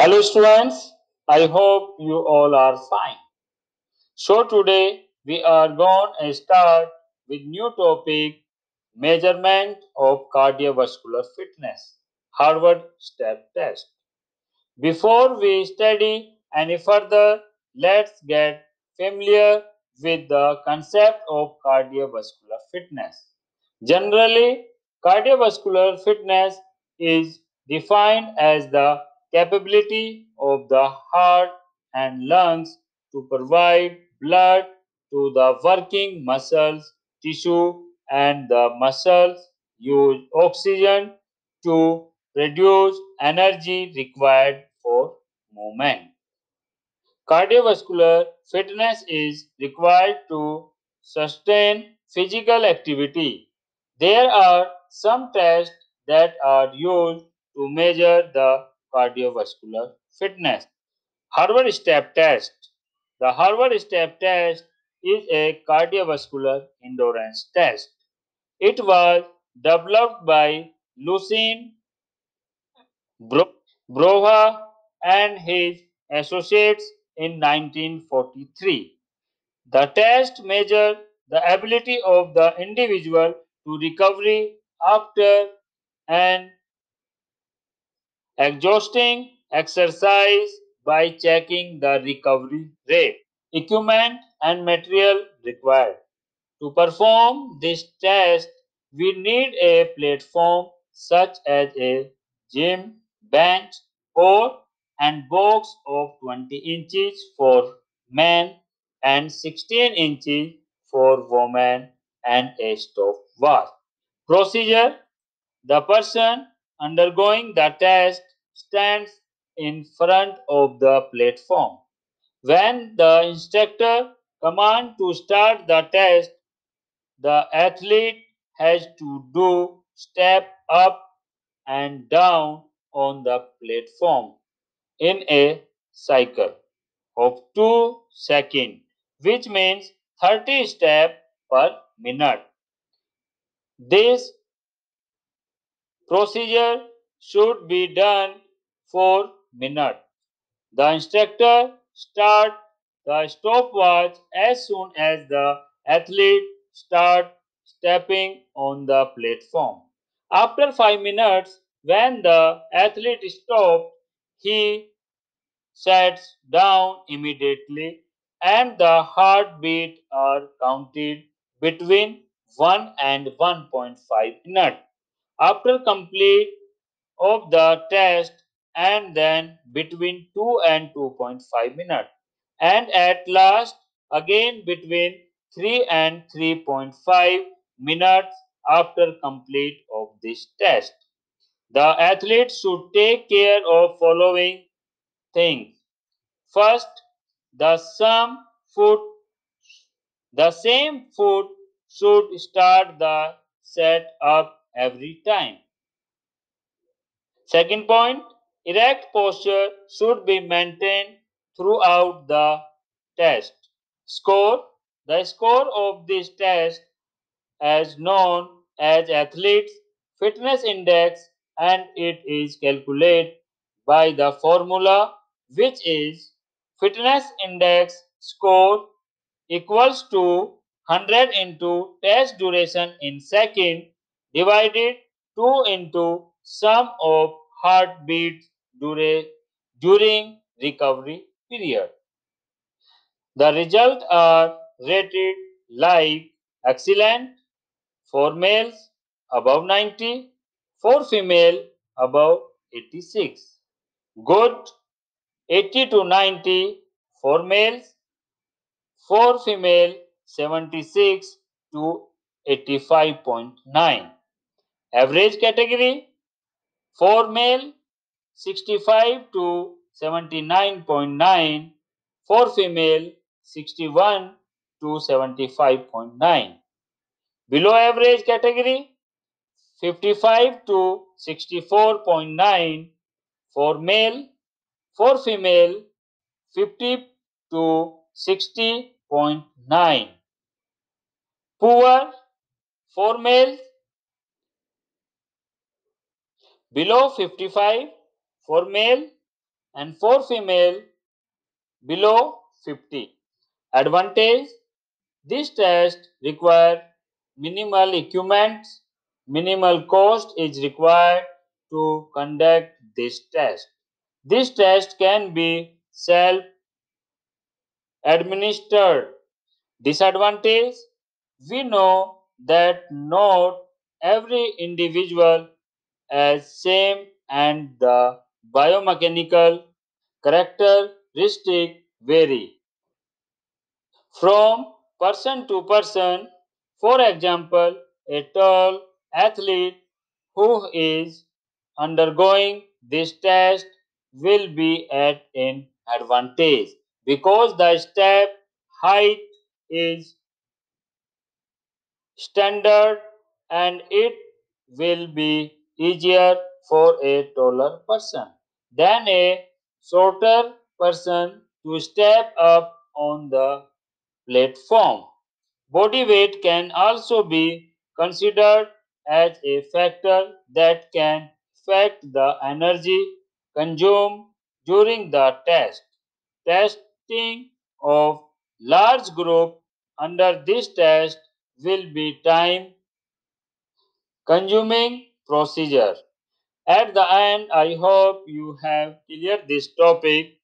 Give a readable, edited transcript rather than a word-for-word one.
Hello students, I hope you all are fine. So today we are going to start with new topic measurement of cardiovascular fitness, Harvard step test. Before we study any further, let's get familiar with the concept of cardiovascular fitness. Generally, cardiovascular fitness is defined as the capability of the heart and lungs to provide blood to the working muscles, tissue, and the muscles use oxygen to produce energy required for movement. Cardiovascular fitness is required to sustain physical activity. There are some tests that are used to measure the cardiovascular fitness. Harvard Step Test. The Harvard Step Test is a cardiovascular endurance test. It was developed by Lucien Broha and his associates in 1943. The test measured the ability of the individual to recover after an exhausting exercise by checking the recovery rate, equipment, and material required. To perform this test, we need a platform such as a gym, bench, or and box of 20 inches for men and 16 inches for women and a stopwatch. Procedure: the person undergoing the test stands in front of the platform. When the instructor commands to start the test, the athlete has to do step up and down on the platform in a cycle of 2 seconds, which means 30 steps per minute. This procedure should be done for minutes. The instructor starts the stopwatch as soon as the athlete starts stepping on the platform. After 5 minutes, when the athlete stops, he sits down immediately and the heartbeat are counted between 1 and 1.5 minutes. After complete of the test and then between 2 and 2.5 minutes and at last again between 3 and 3.5 minutes after complete of this test. The athlete should take care of following things. First, the same foot the same foot should start the set up every time. Second point, erect posture should be maintained throughout the test. Score: the score of this test is known as athlete's fitness index and it is calculated by the formula which is fitness index score equals to 100 into test duration in second divided 2 into sum of heartbeats during recovery period. The results are rated like excellent for males above 90, for female above 86, good 80 to 90 for males, for female 76 to 85.9. Average category: for male 65 to 79.9, for female 61 to 75.9. Below average category: 55 to 64.9 for male, for female 50 to 60.9. Poor for male below 55 for male, and for female below 50. Advantage: this test requires minimal equipment, minimal cost is required to conduct this test. This test can be self-administered. Disadvantage: we know that not every individual is same and the biomechanical characteristics vary from person to person. For example, a tall athlete who is undergoing this test will be at an advantage because the step height is standard and it will be easier for a taller person than a shorter person to step up on the platform. Body weight can also be considered as a factor that can affect the energy consumed during the test. Testing of large group under this test will be time consuming procedure. At the end, I hope you have cleared this topic.